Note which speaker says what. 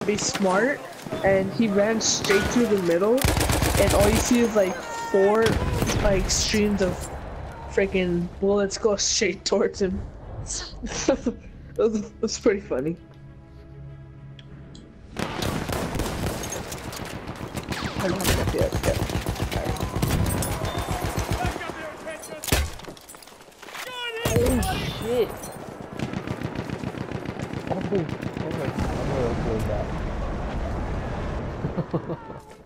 Speaker 1: be smart, and he ran straight through the middle, and all you see is like four like streams of freaking bullets go straight towards him. It was pretty funny.
Speaker 2: Oh shit! Oh, I'm gonna that.